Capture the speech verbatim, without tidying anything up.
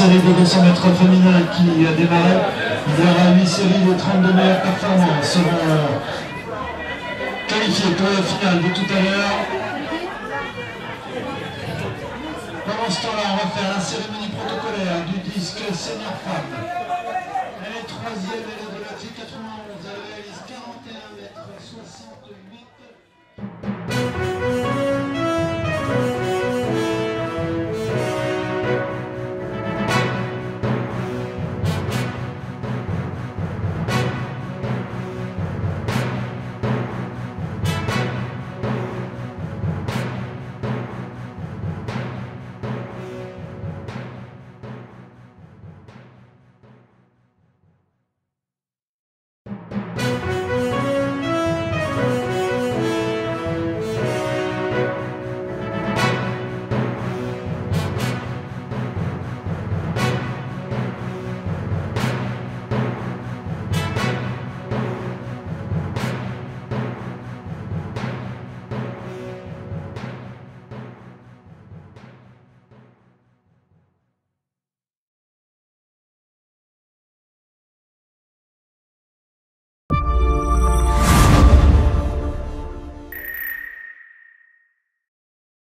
série de deux cents mètres féminin qui a démarré. Il y aura huit séries de trente-deux meilleures performances seront qualifiées pour la finale de tout à l'heure. Pendant ce temps-là, on va faire la cérémonie protocolaire du disque senior femme. Elle est troisième.